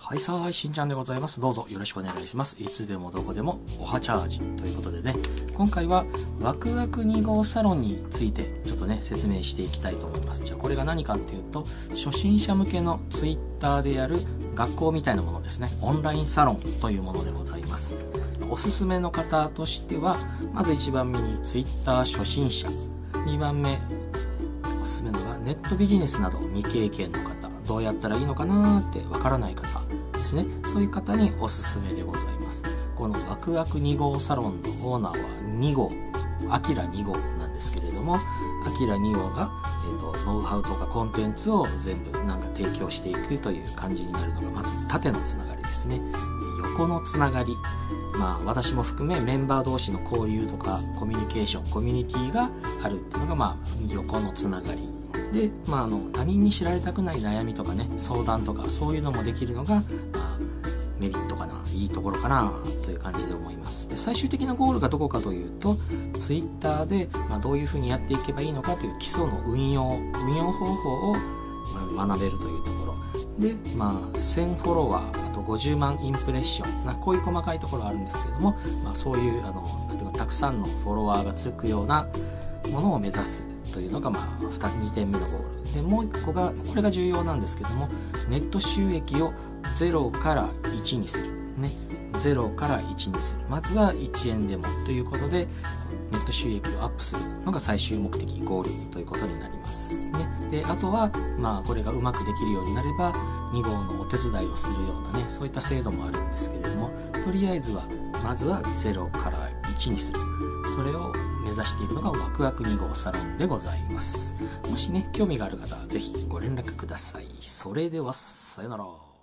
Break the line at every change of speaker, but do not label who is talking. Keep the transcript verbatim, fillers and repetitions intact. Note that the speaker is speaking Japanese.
はいさーい、しんちゃんでございます。どうぞよろしくお願いします。いつでもどこでもおはチャージということでね、今回はワクワクに号サロンについてちょっとね、説明していきたいと思います。じゃあこれが何かっていうと、初心者向けのツイッターでやる学校みたいなものですね。オンラインサロンというものでございます。おすすめの方としては、まずいちばんめにツイッター初心者、にばんめおすすめのがネットビジネスなど未経験の方、どうやったらいいのかなーってわからない方ですね。そういう方におすすめでございます。このワクワクに号サロンのオーナーはに号、アキラに号なんですけれども、アキラに号が、えーと、ノウハウとかコンテンツを全部なんか提供していくという感じになるのが、まず縦のつながりですね。横のつながり、まあ私も含めメンバー同士の交流とかコミュニケーション、コミュニティがあるっていうのが、まあ横のつながりで、まあ、あの他人に知られたくない悩みとかね、相談とかそういうのもできるのが、まあ、メリットかな、いいところかなという感じで思います。で、最終的なゴールがどこかというと、ツイッターで、まあ、どういうふうにやっていけばいいのかという基礎の運用運用方法を学べるというところで、まあ、せんフォロワー、あとごじゅうまんインプレッションな、こういう細かいところあるんですけれども、まあ、そういうあのなんていうかたくさんのフォロワーがつくようなものを目指すというのが、まあ、にてんめのゴールで、もういっこが、これが重要なんですけども、ネット収益をゼロからいちにする、ね、ゼロからいちにする、まずはいちえんでもということで、ネット収益をアップするのが最終目的、ゴールということになりますね。で、あとは、まあ、これがうまくできるようになればに号のお手伝いをするようなね、そういった制度もあるんですけれども、とりあえずはまずはゼロからいちにする、それを目指しているのがワクワクに号サロンでございます。もしね、興味がある方はぜひご連絡ください。それではさよなら。